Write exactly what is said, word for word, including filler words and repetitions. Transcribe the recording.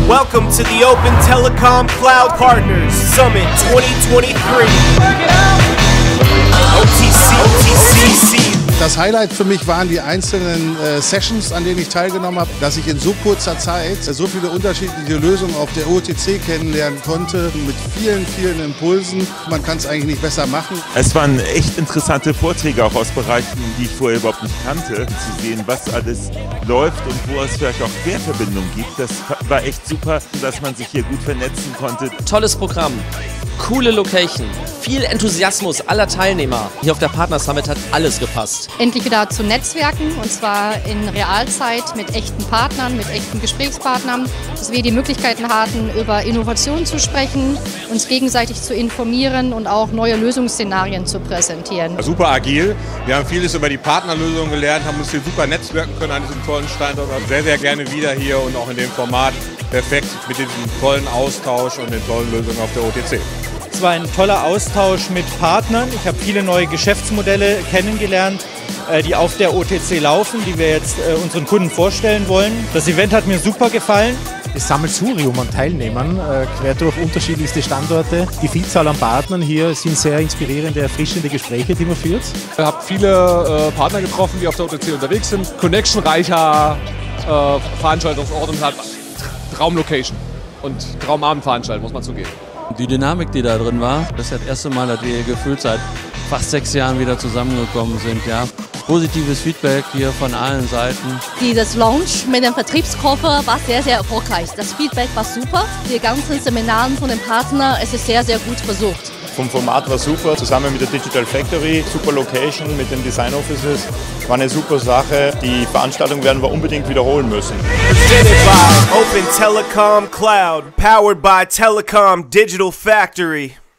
Welcome to the Open Telecom Cloud Partners Summit twenty twenty-three. O T C, O T C C. Das Highlight für mich waren die einzelnen äh, Sessions, an denen ich teilgenommen habe, dass ich in so kurzer Zeit so viele unterschiedliche Lösungen auf der O T C kennenlernen konnte, mit vielen, vielen Impulsen. Man kann es eigentlich nicht besser machen. Es waren echt interessante Vorträge auch aus Bereichen, die ich vorher überhaupt nicht kannte. Zu sehen, was alles läuft und wo es vielleicht auch Querverbindungen gibt. Das war echt super, dass man sich hier gut vernetzen konnte. Tolles Programm, coole Location, viel Enthusiasmus aller Teilnehmer. Hier auf der Partner Summit hat alles gepasst. Endlich wieder zu Netzwerken, und zwar in Realzeit mit echten Partnern, mit echten Gesprächspartnern, dass wir die Möglichkeiten hatten, über Innovation zu sprechen, uns gegenseitig zu informieren und auch neue Lösungsszenarien zu präsentieren. Super agil. Wir haben vieles über die Partnerlösung gelernt, haben uns hier super netzwerken können an diesem tollen Standort. Sehr, sehr gerne wieder hier und auch in dem Format. Perfekt mit diesem tollen Austausch und den tollen Lösungen auf der O T C. Es war ein toller Austausch mit Partnern. Ich habe viele neue Geschäftsmodelle kennengelernt, die auf der O T C laufen, die wir jetzt unseren Kunden vorstellen wollen. Das Event hat mir super gefallen. Das Sammelsurium an Teilnehmern, quer durch unterschiedlichste Standorte. Die Vielzahl an Partnern hier sind sehr inspirierende, erfrischende Gespräche, die man führt. Ich habe viele äh, Partner getroffen, die auf der O T C unterwegs sind. Connectionreicher äh, Veranstaltungsort und hat Traumlocation und Traumabendveranstaltung, muss man zugeben. Die Dynamik, die da drin war, das ist das erste Mal, dass wir gefühlt seit fast sechs Jahren wieder zusammengekommen sind. Ja. Positives Feedback hier von allen Seiten. Dieses Launch mit dem Vertriebskoffer war sehr, sehr erfolgreich. Das Feedback war super. Die ganzen Seminare von den Partnern, es ist sehr, sehr gut versucht. Vom Format war super, zusammen mit der Digital Factory, super Location mit den Design Offices, war eine super Sache. Die Veranstaltung werden wir unbedingt wiederholen müssen. Presented by Open Telecom Cloud, powered by Telecom Digital Factory.